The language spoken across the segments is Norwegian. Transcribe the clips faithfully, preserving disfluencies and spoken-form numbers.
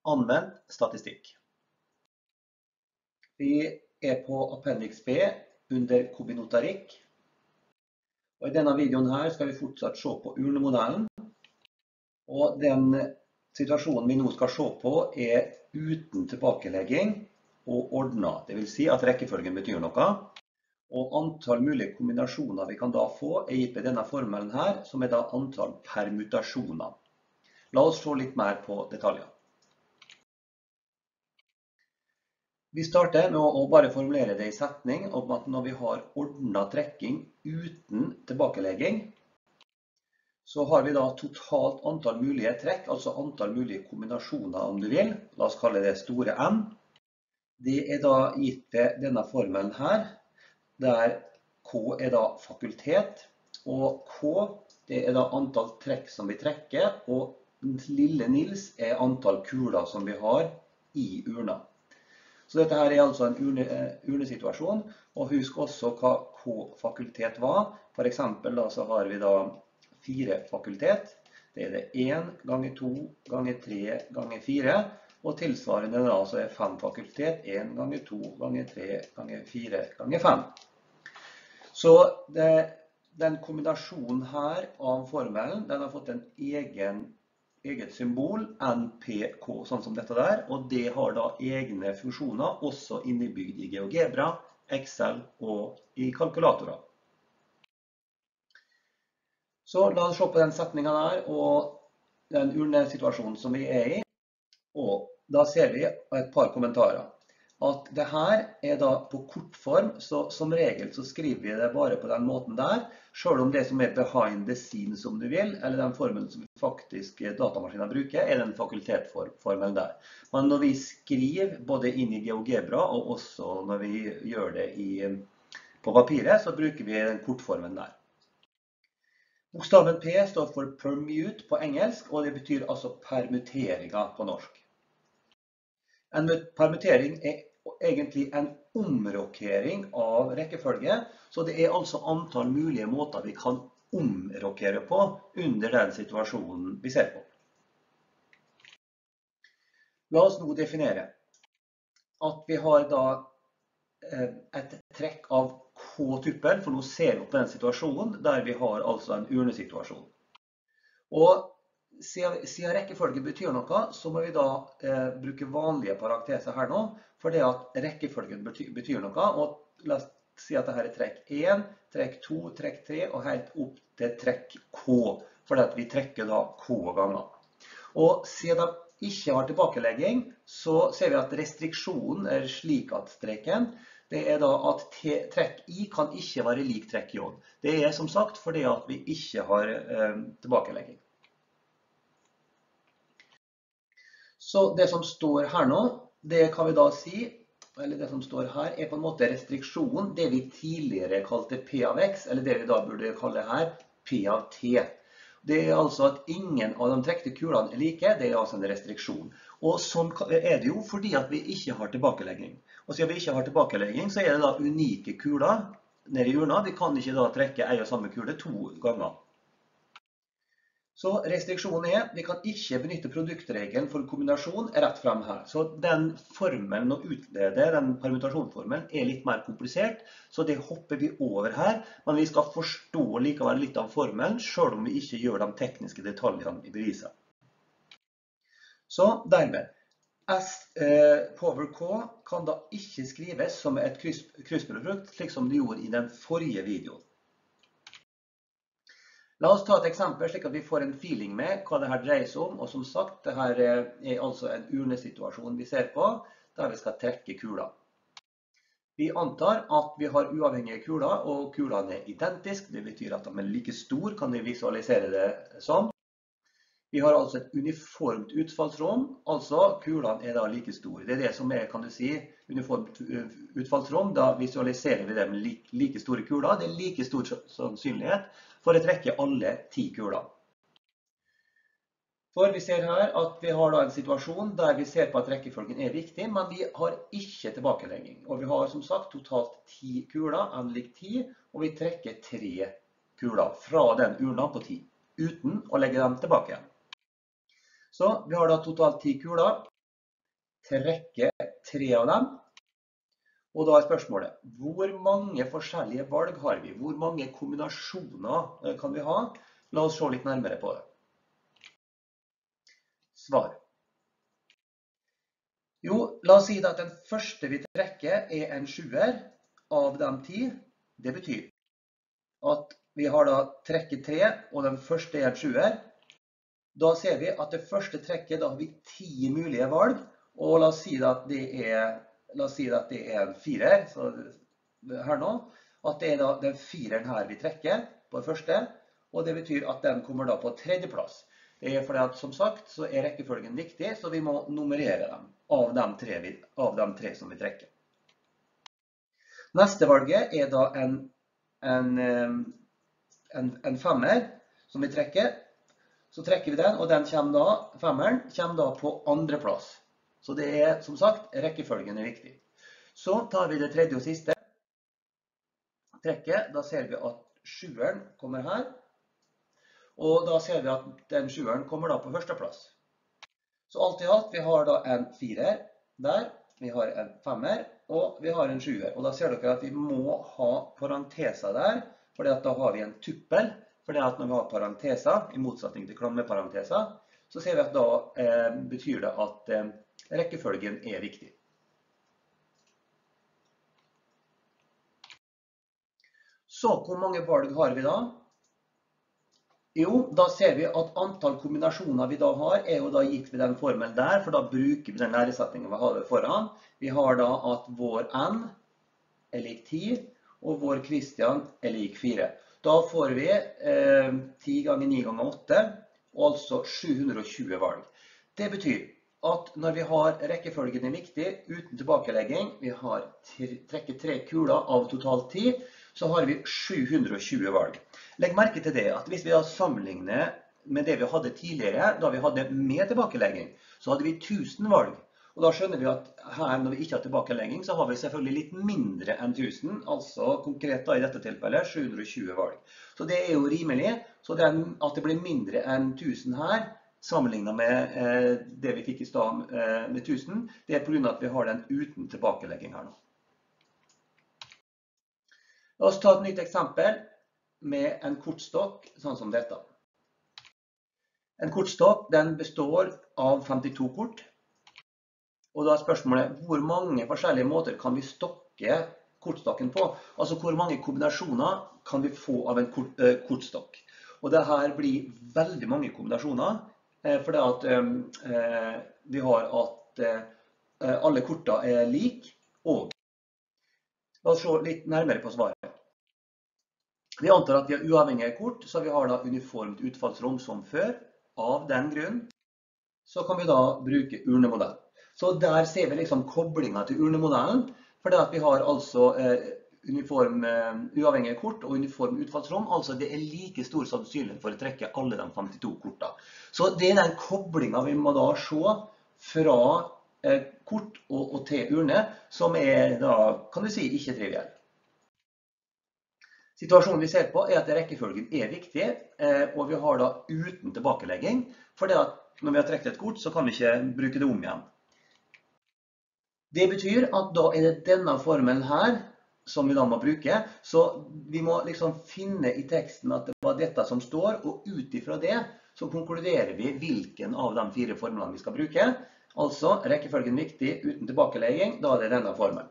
Anvendt statistikk. Vi er på Appendix B under kombinatorikk. Og I denne videoen her skal vi fortsatt se på urnemodellen. Og den situasjonen vi nå skal se på er uten tilbakelegging og ordnet. Det vil si at rekkefølgen betyr noe. Og antall mulige kombinasjoner vi kan da få er gitt ved denne formelen her, som er da antall permutasjoner. La oss se litt mer på detaljer. Vi starter med å bare formulere det I setning om at når vi har ordnet trekking uten tilbakelegging, så har vi da totalt antall mulige trekk, altså antall mulige kombinasjoner om du vil. La oss kalle det store M. Det er da gitt ved denne formelen her, der K er da fakultet, og K det er da antall trekk som vi trekker, og lille Nils er antall kuler som vi har I urna. Så dette her er altså en urne, urnesituasjon, og husk også hva K-fakultet var. For eksempel da så har vi da fire fakultet. Det er det én ganger to ganger tre ganger fire, og tilsvarende da så er fem fakultet én ganger to ganger tre ganger fire ganger fem. Så det, den kombinasjonen her av formelen, den har fått en egen eget symbol, N P K, sånn som dette der, og det har da egne funksjoner, også innebygd I GeoGebra, Excel og I kalkulatorer. Så la oss se på den setningen der, og den urnesituasjonen som vi er I, og da ser vi et par kommentarer. At det her er da på kortform, så som regel så skriver vi det bare på den måten der, selv om det som er behind the scenes som du vil, eller den formelen som faktisk datamaskinen bruker, er den fakultetformelen der. Men når vi skriver både inn I GeoGebra, og også når vi gjør det I, på papiret, så bruker vi den kortformen der. Bokstaven P står for permute på engelsk, og det betyr altså permuteringa på norsk. En permutering er egentlig en omrokering av rekkefølge, så det er altså antall mulige måter vi kan omrokere på under den situasjonen vi ser på. La oss nå definere at vi har da et trekk av K-tuppel, for nå ser vi på den situasjonen der vi har altså en urnesituasjon. Og Siden, siden rekkefølge betyr noe, så må vi da eh, bruke vanlige parenteser her nå, for det at rekkefølgen betyr, betyr noe, og la oss si at dette er trekk én, trekk to, trekk tre, og helt opp til trekk K, for at vi trekker da K ganger. Og siden de ikke har tilbakelegging, så ser vi at restriksjonen er slik at streken, det er da at trekk I kan ikke være lik trekk J. Det er som sagt fordi at vi ikke har eh, tilbakelegging. Så det som står her nå, det kan vi da si, eller det som står her, er på en måte restriksjon, det vi tidligere kalte P av X, eller det vi da burde kalle her P av T. Det er altså at ingen av de trekte kulene er like, det er altså en restriksjon. Og sånn er det jo fordi at vi ikke har tilbakelegging. Og siden vi ikke har tilbakelegging, så er det da unike kuler nede I urna. Vi kan ikke da trekke en og samme kule to ganger. Så restriksjonen er, vi kan ikke benytte produktregelen for kombinasjon rett frem her. Så den formelen å utlede, den permutasjonsformelen, er litt mer komplisert, så det hopper vi over her. Men vi skal forstå likevel litt av formelen, selv om vi ikke gjør de tekniske detaljene I beviset. Så dermed, S eh, power K kan da ikke skrives som et kryss, kryssprodukt, slik som det gjorde I den forrige videoen. La oss ta et eksempel slik at vi får en feeling med hva dette dreier seg om, og som sagt, dette er altså en urnesituasjon vi ser på, der vi skal trekke kuler. Vi antar at vi har uavhengige kuler, og kulene er identiske, det betyr at de er like store, kan vi visualisere det som. Vi har altså et uniformt utfallsrom, altså kulene er da like store. Det er det som er, kan du si, uniformt utfallsrom, da visualiserer vi det med like, like store kuler. Det er like stor sannsynlighet for å trekke alle ti kuler. For vi ser her at vi har da en situasjon der vi ser på at rekkefølgen er viktig, men vi har ikke tilbakelegging. Og vi har som sagt totalt ti kuler, n lik ti, og vi trekker tre kuler fra den urna på ti, uten å legge dem tilbake igjen. Så vi har da totalt ti kuler, trekke tre av dem. Og da er spørsmålet, hvor mange forskjellige valg har vi? Hvor mange kombinasjoner kan vi ha? La oss se litt nærmere på det. Svar. Jo, la oss si at den første vi trekker er en sjuer av de ti. Det betyr at vi har da trekket tre, og den første er en sjuer. Da ser vi at det første trekket, da har vi ti mulige valg, og la oss si at det er, la oss si at det er en firer, så her nå, at det er da den fireren her vi trekker på det første, og det betyr at den kommer da på tredje plass. Det er fordi at, som sagt, så er rekkefølgen viktig, så vi må nummerere dem av de tre, av de tre som vi trekker. Neste valget er da en, en, en, en femmer som vi trekker. Så trekker vi den, og den kommer da, femmeren kommer da på andre plass. Så det er, som sagt, rekkefølgen er viktig. Så tar vi det tredje og siste trekket. Da ser vi at sjueren kommer her. Og da ser vi at den sjueren kommer da på første plass. Så alt i alt, vi har da en firer der, vi har en femmer, og vi har en sjuer. Og da ser dere at vi må ha parenteser der, for da har vi en tuppel. Fordi at når vi har parenteser, i motsetning til klammeparenteser, så ser vi at da eh, betyr det at eh, rekkefølgen er viktig. Så hvor mange valg har vi da? Jo, da ser vi at antall kombinasjoner vi da har, er jo da gitt ved den formelen der, for da bruker vi den læresetningen vi har foran. Vi har da at vår n er lik ti, og vår Kristian er lik fire. Da får vi eh, ti ganger ni ganger åtte, og altså sju hundre og tjue valg. Det betyr at når vi har rekkefølgen er viktig, uten tilbakelegging, vi har trekket tre kuler av totalt ti, så har vi sju hundre og tjue valg. Legg merke til det at hvis vi da sammenligner med det vi hadde tidligere, da vi hadde med tilbakelegging, så hadde vi tusen valg. Og da skjønner vi at her, når vi ikke har tilbakelegging, så har vi selvfølgelig litt mindre enn tusen, altså konkret da i dette tilfellet sju hundre og tjue valg. Så det er jo rimelig, så det at det blir mindre enn tusen her, sammenlignet med eh, det vi fikk i stad eh, med tusen, det er på grunn av at vi har den uten tilbakelegging her nå. La oss ta et nytt eksempel med en kortstokk, sånn som dette. En kortstokk, den består av femtito kort. Og da er spørsmålet, hvor mange forskjellige måter kan vi stokke kortstokken på? Altså, hvor mange kombinasjoner kan vi få av en kort, eh, kortstokk? Og det her blir veldig mange kombinasjoner, eh, fordi at eh, vi har at eh, alle kortene er lik, og la oss se litt nærmere på svaret. Vi antar at vi har uavhengige kort, så vi har da uniformt utfallsrom som før. Av den grunn så kan vi da bruke urnemodell. Så der ser vi liksom koblingen til urnemodellen, fordi at vi har altså eh, uniform eh, uavhengige kort og uniform utfallsrom, altså det er like stor sannsynlighet for å trekke alle de femtito kortene. Så det er den koblingen vi må da se fra eh, kort og, og til urne, som er da, kan du si, ikke triviell. Situasjonen vi ser på er at rekkefølgen er viktig, eh, og vi har da uten tilbakelegging, fordi at når vi har trekket et kort, så kan vi ikke bruke det om igjen. Det betyr at da er det denne formelen her som vi da må bruke, så vi må liksom finne i teksten at det var dette som står, og ut ifra det så konkluderer vi hvilken av de fire formlene vi skal bruke. Altså, rekkefølgen viktig uten tilbakelegging, da er det denne formelen.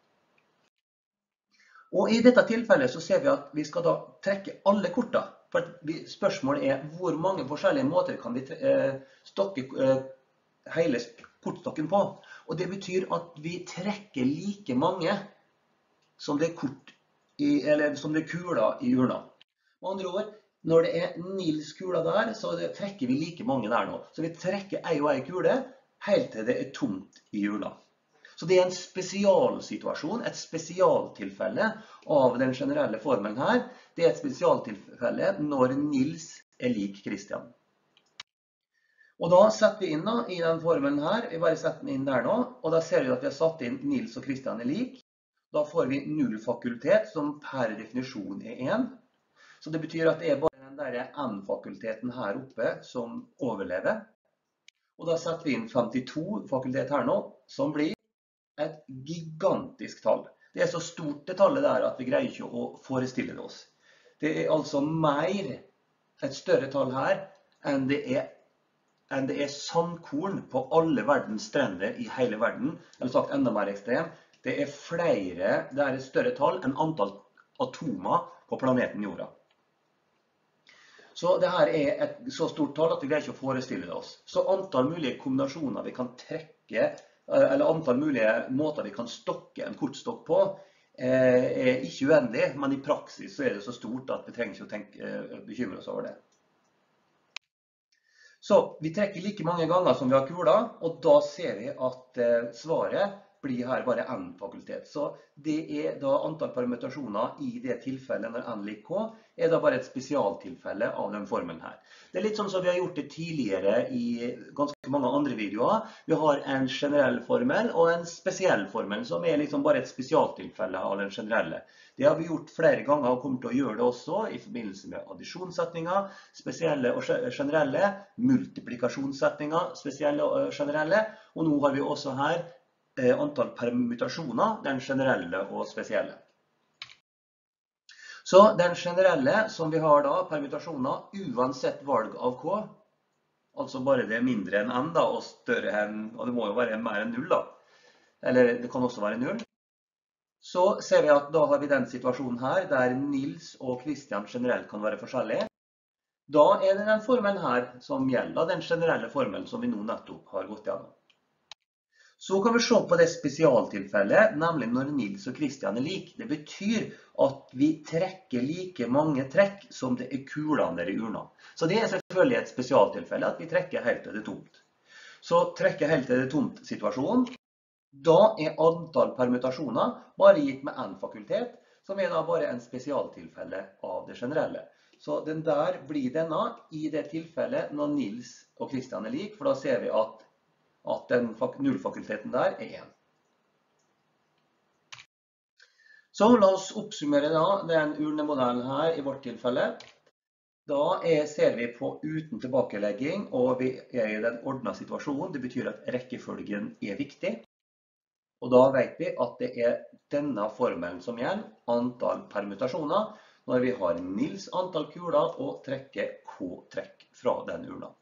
Og i dette tilfellet så ser vi at vi skal da trekke alle kortene, for spørsmålet er hvor mange forskjellige måter kan vi stokke hele kortstokken på. Og det betyr at vi trekker like mange som det er kort i, eller som det er kuler i urna. Med andre ord, når det er Nils kuler der, så trekker vi like mange der nå. Så vi trekker ei og ei kule helt til det er tomt i urna. Så det er en spesialsituasjon, et spesialtilfelle av den generelle formelen her. Det er et spesialtilfelle når Nils er lik Kristian. Og da setter vi inn da, i den formelen her, vi bare setter den inn der nå, og da ser vi at vi har satt inn Nils og Kristian er lik. Da får vi null fakultet, som per definisjon er én. Så det betyr at det er bare den der n-fakulteten her oppe som overlever. Og da setter vi inn femtito fakultet her nå, som blir et gigantisk tall. Det er så stort det tallet der at vi greier ikke å forestille det oss. Det er altså mer, et større tall her, enn det er, enn det er sandkorn på alle verdens strender i hele verden. Eller sagt enda mer ekstrem, det er flere, det er et større tall enn antall atomer på planeten Jorda. Så dette er et så stort tall at vi greier ikke å forestille det oss. Så antall mulige kombinasjoner vi kan trekke, eller antall mulige måter vi kan stokke en kortstokk på, er ikke uendelig, men i praksis så er det så stort at vi trenger ikke å tenke, bekymre oss over det. Så vi trekker like mange ganger som vi har kula, og da ser vi at svaret blir her bare n fakultet. Så det er da antall permutasjoner i det tilfellet når n lik k, er da bare et spesialtilfelle av den formelen her. Det er litt sånn som vi har gjort det tidligere i ganske mange andre videoer. Vi har en generell formel og en spesiell formel, som er liksom bare et spesialtilfelle av den generelle. Det har vi gjort flere ganger og kommer til å gjøre det også i forbindelse med addisjonssetninger, spesielle og generelle, multiplikasjonssetninger, spesielle og generelle, og nå har vi også her antall permutasjoner, den generelle og spesielle. Så den generelle som vi har da, permutasjoner, uansett valg av k, altså bare det er mindre enn n da, og større enn, og det må jo være mer enn null da, eller det kan også være null, så ser vi at da har vi den situasjonen her, der Nils og Christian generelt kan være forskjellige. Da er det den formelen her som gjelder, den generelle formelen som vi nå nettopp har gått gjennom. Så kan vi se på det spesialtilfellet, nemlig når Nils og Christian er lik. Det betyr at vi trekker like mange trekk som det er kuler der i urna. Så det er selvfølgelig et spesialtilfelle at vi trekker helt til det tomt. Så trekker helt til det tomt situasjonen. Da er antall permutasjoner bare gitt med n fakultet, som er da bare en spesialtilfelle av det generelle. Så den der blir denne i det tilfellet når Nils og Christian er lik, for da ser vi at at den nullfakulteten der er en. Så la oss oppsummere da den urnemodellen her i vårt tilfelle. Da er, ser vi på uten tilbakelegging, og vi er i den ordnede situasjonen. Det betyr at rekkefølgen er viktig. Og da vet vi at det er denne formelen som gjelder, antall permutasjoner, når vi har Nils antall kuler og trekker k-trekk fra den urna.